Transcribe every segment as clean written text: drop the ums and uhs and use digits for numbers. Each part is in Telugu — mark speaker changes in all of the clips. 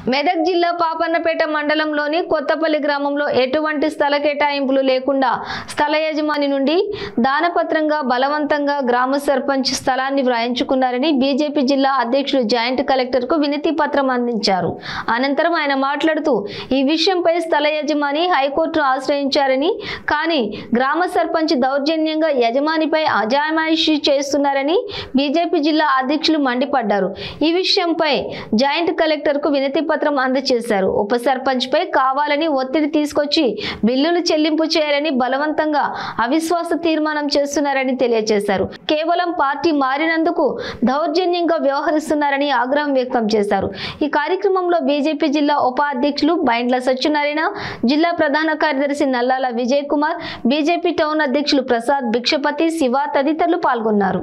Speaker 1: మెదక్ జిల్లా పాపన్నపేట మండలంలోని కొత్తపల్లి గ్రామంలో ఎటువంటి స్థల కేటాయింపులు లేకుండా స్థల యజమాని నుండి దానపత్రంగా బలవంతంగా గ్రామ సర్పంచ్ స్థలాన్ని వ్రాయించుకున్నారని బీజేపీ జిల్లా అధ్యక్షులు జాయింట్ కలెక్టర్ కు వినతి పత్రం అందించారు. అనంతరం ఆయన మాట్లాడుతూ ఈ విషయంపై స్థల యజమాని హైకోర్టును ఆశ్రయించారని, కానీ గ్రామ సర్పంచ్ దౌర్జన్యంగా యజమానిపై అజమాయిషీ చేస్తున్నారని బీజేపీ జిల్లా అధ్యక్షులు మండిపడ్డారు. ఈ విషయంపై జాయింట్ కలెక్టర్ కు వినతి పత్రం అందజేశారు. ఉప సర్పంచ్ పై కావాలని ఒత్తిడి తీసుకొచ్చి బిల్లులు చెల్లింపు చేయాలని బలవంతంగా అవిశ్వాస తీర్మానం చేస్తున్నారని తెలియజేశారు. కేవలం పార్టీ మారినందుకు దౌర్జన్యంగా వ్యవహరిస్తున్నారని ఆగ్రహం వ్యక్తం చేశారు. ఈ కార్యక్రమంలో బీజేపీ జిల్లా ఉపాధ్యక్షులు బైండ్ల సత్యనారాయణ, జిల్లా ప్రధాన కార్యదర్శి నల్లాల విజయ్ కుమార్, బీజేపీ టౌన్ అధ్యక్షులు ప్రసాద్ భిక్షపతి, శివ తదితరులు పాల్గొన్నారు.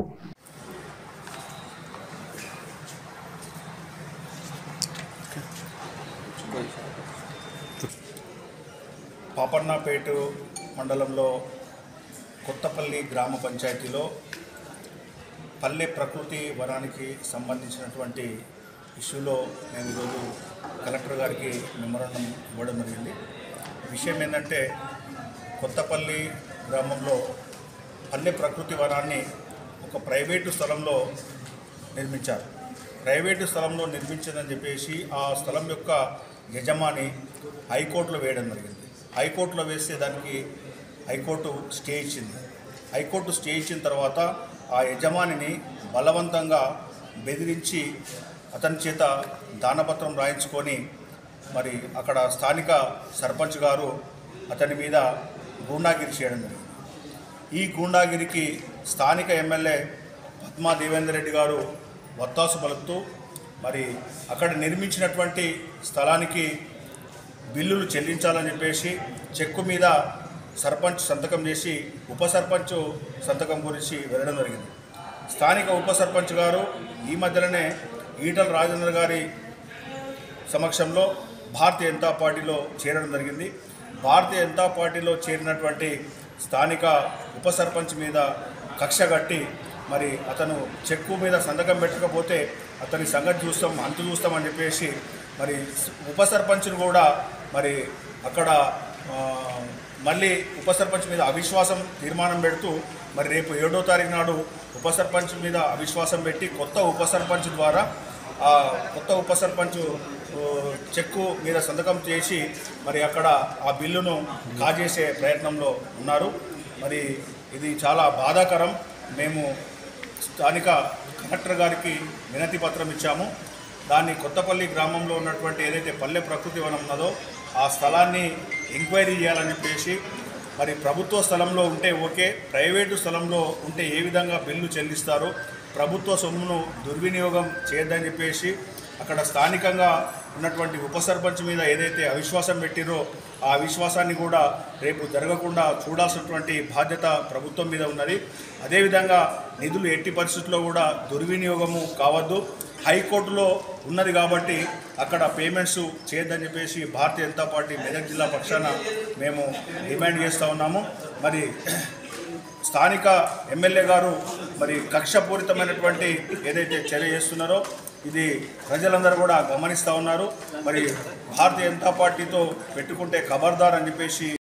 Speaker 2: పాపన్నపేట మండలంలో కొత్తపల్లి గ్రామ పంచాయతీలో పల్లె ప్రకృతి వనానికి సంబంధించినటువంటి ఇష్యూలో నేను ఈరోజు కలెక్టర్ గారికి మెమోరాండం ఇవ్వడం జరిగింది. విషయం ఏంటంటే, కొత్తపల్లి గ్రామంలో పల్లె ప్రకృతి వనాన్ని ఒక ప్రైవేటు స్థలంలో నిర్మించారు. ప్రైవేటు స్థలంలో నిర్మించిందని చెప్పేసి ఆ స్థలం యొక్క యజమాని హైకోర్టులో వేయడం జరిగింది. హైకోర్టులో వేస్తే దానికి హైకోర్టు స్టే ఇచ్చింది. హైకోర్టు స్టే ఇచ్చిన తర్వాత ఆ యజమానిని బలవంతంగా బెదిరించి అతని చేత దానపత్రం రాయించుకొని మరి అక్కడ స్థానిక సర్పంచ్ గారు అతని మీద గూండాగిరి చేయడం జరిగింది. ఈ గూండాగిరికి స్థానిక ఎమ్మెల్యే పద్మా దేవేందర్ రెడ్డి గారు వత్తాసు పలుకుతూ మరి అక్కడ నిర్మించినటువంటి స్థలానికి బిల్లులు చెల్లించాలని చెప్పేసి చెక్కు మీద సర్పంచ్ సంతకం చేసి ఉప సర్పంచ్ సంతకం గురించి వెళ్ళడం జరిగింది. స్థానిక ఉప సర్పంచ్ గారు ఈ మధ్యలోనే ఈటల రాజేందర్ గారి సమక్షంలో భారతీయ జనతా పార్టీలో చేరడం జరిగింది. భారతీయ జనతా పార్టీలో చేరినటువంటి స్థానిక ఉప సర్పంచ్ మీద కక్ష కట్టి మరి అతను చెక్కు మీద సంతకం పెట్టకపోతే అతని సంగతి చూస్తాం, అంతు చూస్తామని చెప్పేసి మరి ఉప సర్పంచ్ను కూడా మరి అక్కడ మళ్ళీ ఉప సర్పంచ్ మీద అవిశ్వాసం తీర్మానం పెడుతూ మరి రేపు 7వ తారీఖు నాడు ఉప సర్పంచ్ మీద అవిశ్వాసం పెట్టి కొత్త ఉప సర్పంచ్ ద్వారా కొత్త ఉప సర్పంచ్ చెక్కు మీద సంతకం చేసి మరి అక్కడ ఆ బిల్లును కాజేసే ప్రయత్నంలో ఉన్నారు. మరి ఇది చాలా బాధాకరం. మేము స్థానిక కలెక్టర్ గారికి వినతి పత్రం ఇచ్చాము. దాన్ని కొత్తపల్లి గ్రామంలో ఉన్నటువంటి ఏదైతే పల్లె ప్రకృతి వనం ఉన్నదో ఆ స్థలాన్ని ఎంక్వైరీ చేయాలని చెప్పేసి, మరి ప్రభుత్వ స్థలంలో ఉంటే ఓకే, ప్రైవేటు స్థలంలో ఉంటే ఏ విధంగా బిల్లు చెల్లిస్తారు, ప్రభుత్వ సొమ్మును దుర్వినియోగం చేయొద్దని చెప్పేసి అక్కడ స్థానికంగా ఉన్నటువంటి ఉప సర్పంచ్ మీద ఏదైతే అవిశ్వాసం పెట్టిరో ఆ అవిశ్వాసాన్ని కూడా రేపు జరగకుండా చూడాల్సినటువంటి బాధ్యత ప్రభుత్వం మీద ఉన్నది. అదేవిధంగా నిధులు ఎట్టి పరిస్థితుల్లో కూడా దుర్వినియోగము కావద్దు. హైకోర్టులో ఉన్నది కాబట్టి అక్కడ పేమెంట్స్ చేయొద్దని చెప్పేసి భారతీయ జనతా పార్టీ మెదక్ జిల్లా పక్షాన మేము డిమాండ్ చేస్తూ ఉన్నాము. మరి స్థానిక ఎమ్మెల్యే గారు మరి కక్షపూరితమైనటువంటి ఏదైతే చర్య చేస్తున్నారో ఇది ప్రజలందరూ కూడా గమనిస్తూ ఉన్నారు. మరి భారతీయ జనతా పార్టీతో పెట్టుకుంటే ఖబర్దార్ అని చెప్పేసి